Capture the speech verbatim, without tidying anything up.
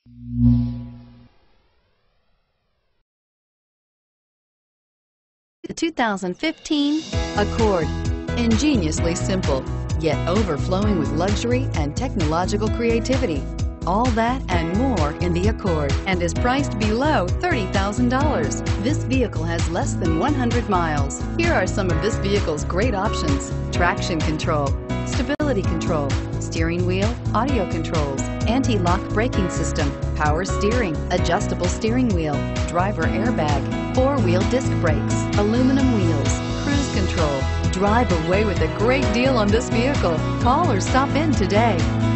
The two thousand fifteen Accord. Ingeniously simple, yet overflowing with luxury and technological creativity. All that and more in the Accord, and is priced below thirty thousand dollars. This vehicle has less than one hundred miles. Here are some of this vehicle's great options: traction control, stability control, steering wheel audio controls, anti-lock braking system, power steering, adjustable steering wheel, driver airbag, four-wheel disc brakes, aluminum wheels, cruise control. Drive away with a great deal on this vehicle. Call or stop in today.